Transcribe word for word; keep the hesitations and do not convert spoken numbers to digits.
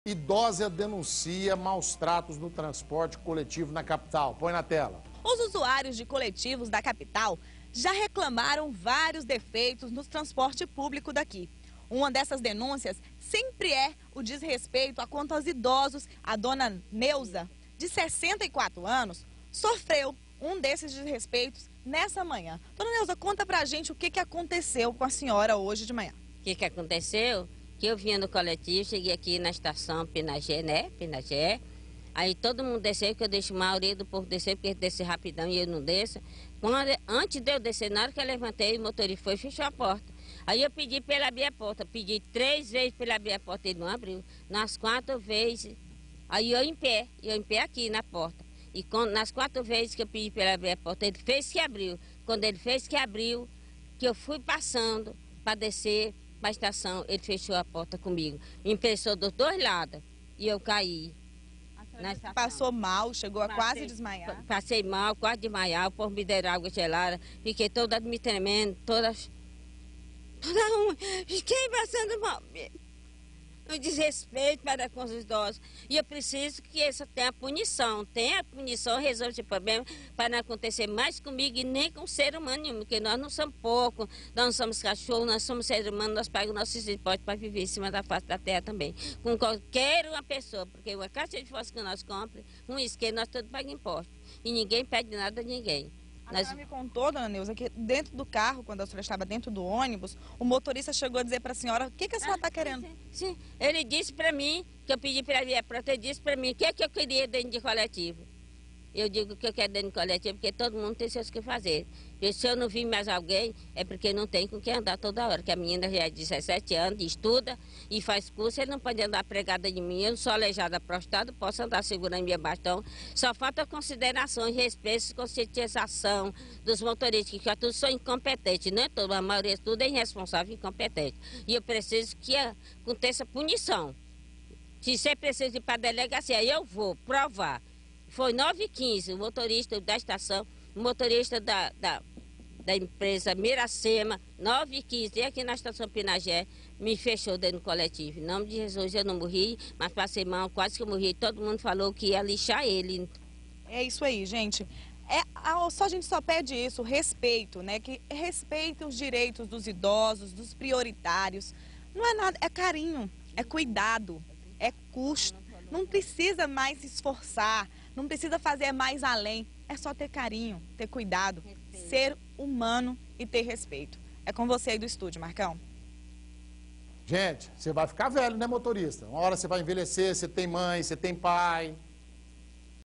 Idosa denuncia maus tratos no transporte coletivo na capital. Põe na tela. Os usuários de coletivos da capital já reclamaram vários defeitos no transporte público daqui. Uma dessas denúncias sempre é o desrespeito a quanto aos idosos. A dona Neuza, de sessenta e quatro anos, sofreu um desses desrespeitos nessa manhã. Dona Neuza, conta pra gente o que, que aconteceu com a senhora hoje de manhã. O que, que aconteceu? Que eu vinha no coletivo, cheguei aqui na estação Pinagé, né? Pinagé. Aí todo mundo desceu, que eu deixo a maioria do povo descer, porque desce rapidão e eu não desço. Quando, antes de eu descer, na hora que eu levantei, o motorista foi e fechou a porta. Aí eu pedi para ele abrir a porta, pedi três vezes para ele abrir a porta, ele não abriu. Nas quatro vezes, aí eu em pé, eu em pé aqui na porta. E quando, nas quatro vezes que eu pedi para ele abrir a porta, ele fez que abriu. Quando ele fez que abriu, que eu fui passando para descer para a estação, ele fechou a porta comigo. Me impressou dos dois lados e eu caí. Passou mal, chegou a Passei, quase desmaiar. Passei mal, quase desmaiar, o povo me deram água gelada, fiquei toda me tremendo, toda, toda uma, fiquei passando mal. Um desrespeito para com os idosos. E eu preciso que essa tenha punição, tenha punição, resolva esse problema para não acontecer mais comigo e nem com ser humano nenhum, porque nós não somos poucos, nós não somos cachorro, nós somos seres humanos, nós pagamos nossos impostos para viver em cima da face da terra também. Com qualquer uma pessoa, porque uma caixa de fósforo que nós compramos, um isqueiro, nós todos pagamos imposto. E ninguém pede nada a ninguém. A senhora me contou, dona Neuza, que dentro do carro, quando a senhora estava dentro do ônibus, o motorista chegou a dizer para a senhora o que, que a senhora está ah, querendo. Sim, sim, ele disse para mim, que eu pedi para ele, ele disse para mim o que, é que eu queria dentro de coletivo. Eu digo que eu quero dentro de coletivo porque todo mundo tem seus que fazer. E se eu não vi mais alguém, é porque não tem com quem andar toda hora. Que a menina já é de dezessete anos, estuda e faz curso, ele não pode andar pregada de mim. Eu não sou aleijada prostrada, posso andar segurando minha bastão. Só falta consideração e respeito, conscientização dos motoristas, que já todos são incompetentes, não é todo, a maioria tudo é irresponsável e incompetente. E eu preciso que aconteça punição. Se você precisa ir para a delegacia, aí eu vou provar. Foi nove e quinze, o motorista da estação, o motorista da, da, da empresa Miracema, nove e quinze, e aqui na estação Pinagé, me fechou dentro do coletivo. Em nome de Jesus, eu não morri, mas passei mal, quase que eu morri. Todo mundo falou que ia lixar ele. É isso aí, gente. É, só, a gente só pede isso, respeito, né? Que respeite os direitos dos idosos, dos prioritários. Não é nada, é carinho, é cuidado, é custo. Não precisa mais se esforçar. Não precisa fazer mais além, é só ter carinho, ter cuidado, respeito. Ser humano e ter respeito. É com você aí do estúdio, Marcão. Gente, você vai ficar velho, né, motorista? Uma hora você vai envelhecer, você tem mãe, você tem pai.